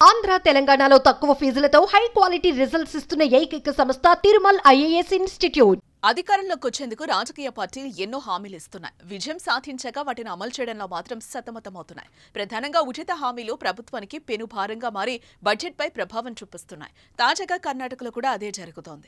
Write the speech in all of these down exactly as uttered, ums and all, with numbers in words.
ఆంధ్ర తెలంగాణలో తక్కువ ఫీజులతో high quality results ఇస్తున్న ఏకైక సంస్థ తిరుమల్ ఐఏఎస్ ఇన్స్టిట్యూట్. అధికారంలోకి వచ్చేందుకు రాజకీయ పార్టీలు ఎన్నో హామీలు ఇస్తున్నాయి. విజయం సాధించాక వాటిని అమలు చేయడంలో మాత్రం సతమతమవుతున్నాయి. ప్రధానంగా ఉచిత హామీలు ప్రభుత్వానికి పెనుభారంగా మారి బడ్జెట్పై ప్రభావం చూపిస్తున్నాయి. తాజాగా కర్ణాటకలో కూడా అదే జరుగుతోంది.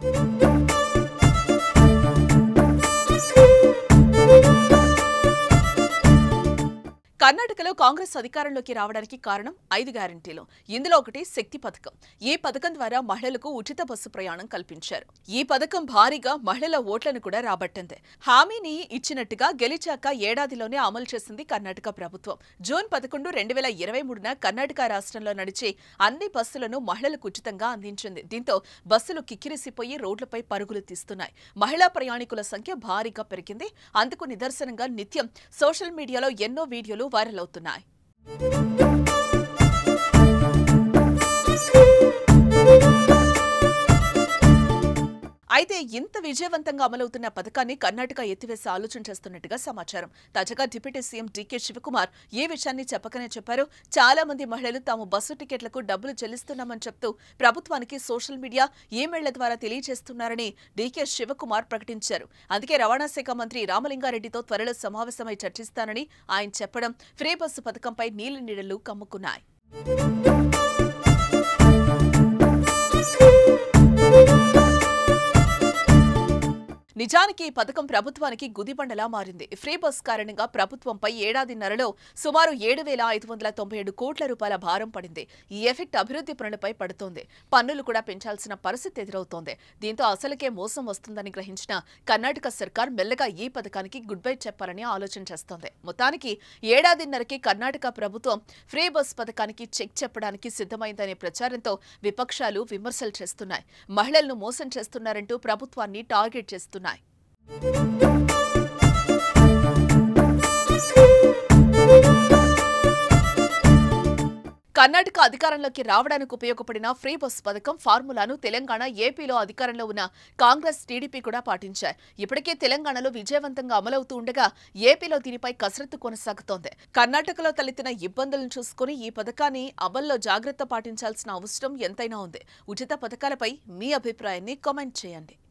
కర్ణాటకలో కాంగ్రెస్ అధికారంలోకి రావడానికి కారణం ఐదు గ్యారంటీలు. ఇందులో ఒకటి శక్తి పథకం. ఈ పథకం ద్వారా మహిళలకు ఉచిత బస్సు ప్రయాణం కల్పించారు. ఈ పథకం భారీగా మహిళల ఓట్లను కూడా రాబట్టింది. హామీని ఇచ్చినట్టుగా గెలిచాక ఏడాదిలోనే అమలు చేసింది కర్ణాటక ప్రభుత్వం. జూన్ పదకొండు రెండు వేల ఇరవై మూడున కర్ణాటక రాష్ట్రంలో నడిచే అన్ని బస్సులను మహిళలకు ఉచితంగా అందించింది. దీంతో బస్సులు కిక్కిరిసిపోయి రోడ్లపై పరుగులు తీస్తున్నాయి. మహిళా ప్రయాణికుల సంఖ్య భారీగా పెరిగింది. అందుకు నిదర్శనంగా నిత్యం సోషల్ మీడియాలో ఎన్నో వీడియోలు వైరల్ అవుతున్నాయి. అయితే ఇంత విజయవంతంగా అమలవుతున్న పథకాన్ని కర్ణాటక ఎత్తివేసే ఆలోచన చేస్తున్నట్టుగా సమాచారం. తాజాగా డిప్యూటీ సీఎం డీకే శివకుమార్ ఈ విషయాన్ని చెప్పకనే చెప్పారు. చాలా మంది మహిళలు తాము బస్సు టికెట్లకు డబ్బులు చెల్లిస్తున్నామని చెప్తూ ప్రభుత్వానికి సోషల్ మీడియా, ఈమెయిళ్ల ద్వారా తెలియజేస్తున్నారని డీకే శివకుమార్ ప్రకటించారు. అందుకే రవాణా శాఖ మంత్రి రామలింగారెడ్డితో త్వరలో సమావేశమై చర్చిస్తానని ఆయన చెప్పడం ఫ్రీ బస్సు పథకంపై నీలి నీడలు కమ్ముకున్నాయి. నిజానికి ఈ పథకం ప్రభుత్వానికి గుదిబండలా మారింది. ఫ్రీ బస్ కారణంగా ప్రభుత్వంపై ఏడాదిన్నరలో సుమారు ఏడు వేల ఐదు వందల తొంభై ఏడు కోట్ల రూపాయల భారం పడింది. ఈ ఎఫెక్ట్ అభివృద్ధి పనులపై పడుతోంది. పన్నులు కూడా పెంచాల్సిన పరిస్థితి ఎదురవుతోంది. దీంతో అసలుకే మోసం వస్తుందని గ్రహించిన కర్ణాటక సర్కార్ మెల్లగా ఈ పథకానికి గుడ్ బై చెప్పాలని ఆలోచన చేస్తోంది. మొత్తానికి ఏడాదిన్నరకి కర్ణాటక ప్రభుత్వం ఫ్రీ బస్ పథకానికి చెక్ చెప్పడానికి సిద్ధమైందనే ప్రచారంతో విపక్షాలు విమర్శలు చేస్తున్నాయి. మహిళలను మోసం చేస్తున్నారంటూ ప్రభుత్వాన్ని టార్గెట్ చేస్తున్నాయి. కర్ణాటక అధికారంలోకి రావడానికి ఉపయోగపడిన ఫ్రీ బస్ పథకం ఫార్ములాను తెలంగాణ, ఏపీలో అధికారంలో ఉన్న కాంగ్రెస్, టీడీపీ కూడా పాటించాయి. ఇప్పటికే తెలంగాణలో విజయవంతంగా అమలవుతూ ఉండగా ఏపీలో దీనిపై కసరత్తు కొనసాగుతోంది. కర్ణాటకలో తలెత్తిన ఇబ్బందులను చూసుకుని ఈ పథకాన్ని అమల్లో జాగ్రత్త పాటించాల్సిన అవసరం ఎంతైనా ఉంది. ఉచిత పథకాలపై మీ అభిప్రాయాన్ని కామెంట్ చేయండి.